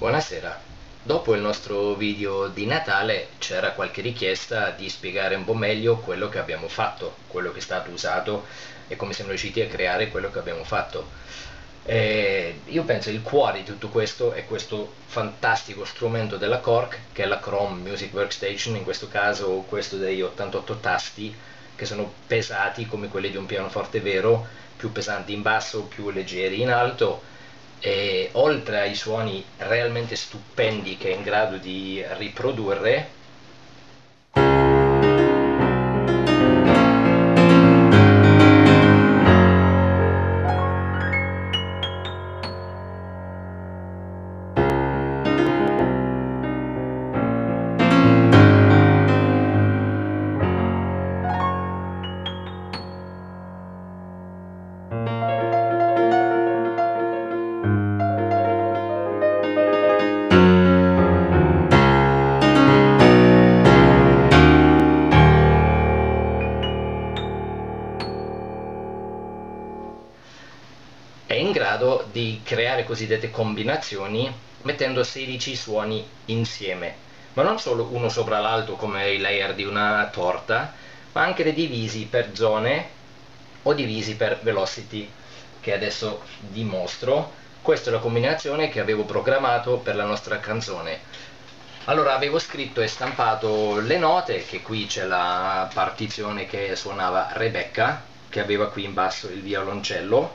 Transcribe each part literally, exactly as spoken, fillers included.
Buonasera. Dopo il nostro video di Natale c'era qualche richiesta di spiegare un po' meglio quello che abbiamo fatto, quello che è stato usato e come siamo riusciti a creare quello che abbiamo fatto. E io penso il cuore di tutto questo è questo fantastico strumento della Korg, che è la Chrome Music Workstation, in questo caso questo degli ottantotto tasti, che sono pesati come quelli di un pianoforte vero, più pesanti in basso, più leggeri in alto, e oltre ai suoni realmente stupendi che è in grado di riprodurre, è in grado di creare cosiddette combinazioni mettendo sedici suoni insieme, ma non solo uno sopra l'altro come i layer di una torta, ma anche divisi per zone o divisi per velocity, che adesso dimostro. Questa è la combinazione che avevo programmato per la nostra canzone. Allora avevo scritto e stampato le note, che qui c'è la partizione che suonava Rebecca, che aveva qui in basso il violoncello.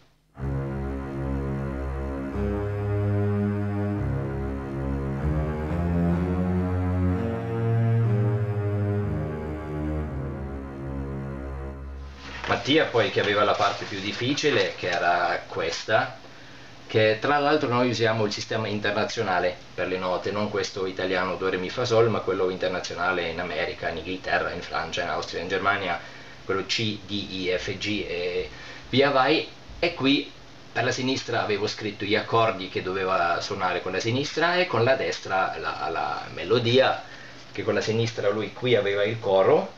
Mattia poi che aveva la parte più difficile, che era questa, che tra l'altro noi usiamo il sistema internazionale per le note, non questo italiano do re mi fa sol, ma quello internazionale in America, in Inghilterra, in Francia, in Austria, in Germania, quello C, D, I, F, G e via vai. E qui per la sinistra avevo scritto gli accordi che doveva suonare con la sinistra e con la destra la, la melodia, che con la sinistra lui qui aveva il coro.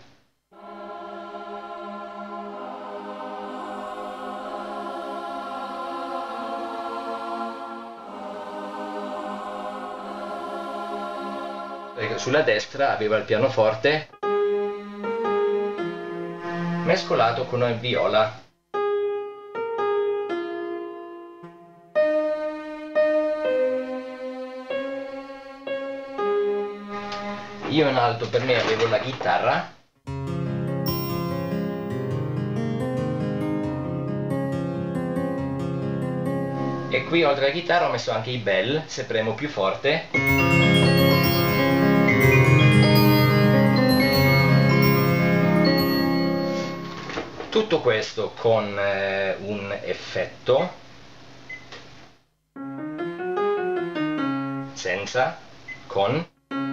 Sulla destra aveva il pianoforte mescolato con una viola. Io in alto per me avevo la chitarra e qui oltre alla chitarra ho messo anche i bell, se premo più forte. Tutto questo con eh, un effetto, senza, con.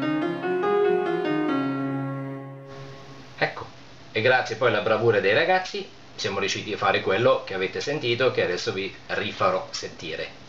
Ecco, e grazie poi alla bravura dei ragazzi siamo riusciti a fare quello che avete sentito, che adesso vi rifarò sentire.